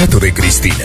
dato de Cristina.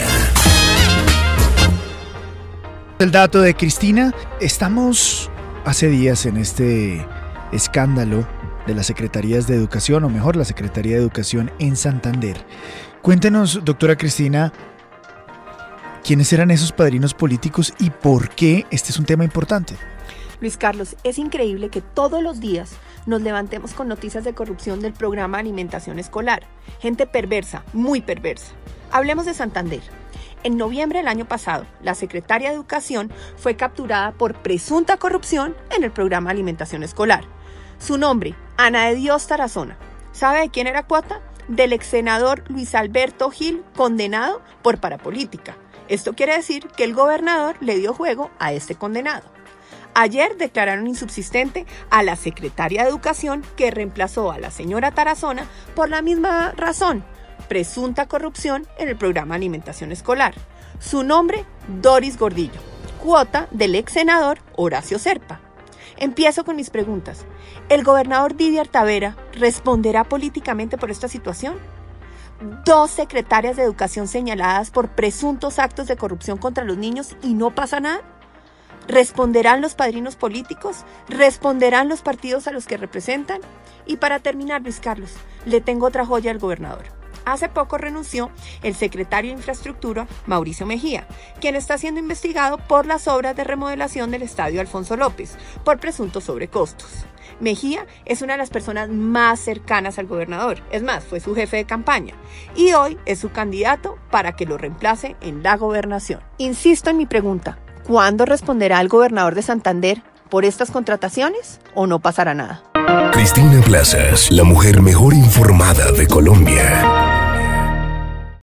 El dato de Cristina. Estamos hace días en este escándalo de las Secretarías de Educación, o mejor, la Secretaría de Educación en Santander. Cuéntenos, doctora Cristina, ¿quiénes eran esos padrinos políticos y por qué este es un tema importante? Luis Carlos, es increíble que todos los días nos levantemos con noticias de corrupción del programa de alimentación escolar. Gente perversa, muy perversa. Hablemos de Santander. En noviembre del año pasado, la secretaria de Educación fue capturada por presunta corrupción en el programa de alimentación escolar. Su nombre, Ana de Dios Tarazona. ¿Sabe de quién era cuota? Del ex senador Luis Alberto Gil, condenado por parapolítica. Esto quiere decir que el gobernador le dio juego a este condenado. Ayer declararon insubsistente a la secretaria de Educación que reemplazó a la señora Tarazona por la misma razón, presunta corrupción en el programa de alimentación escolar. Su nombre, Doris Gordillo, cuota del ex senador Horacio Serpa. Empiezo con mis preguntas. ¿El gobernador Didier Tavera responderá políticamente por esta situación? 2 secretarias de Educación señaladas por presuntos actos de corrupción contra los niños y no pasa nada. ¿Responderán los padrinos políticos? ¿Responderán los partidos a los que representan? Y para terminar, Luis Carlos, le tengo otra joya al gobernador. Hace poco renunció el secretario de Infraestructura, Mauricio Mejía, quien está siendo investigado por las obras de remodelación del Estadio Alfonso López, por presuntos sobrecostos. Mejía es una de las personas más cercanas al gobernador, es más, fue su jefe de campaña, y hoy es su candidato para que lo reemplace en la gobernación. Insisto en mi pregunta, ¿cuándo responderá el gobernador de Santander por estas contrataciones o no pasará nada? Cristina Plazas, la mujer mejor informada de Colombia.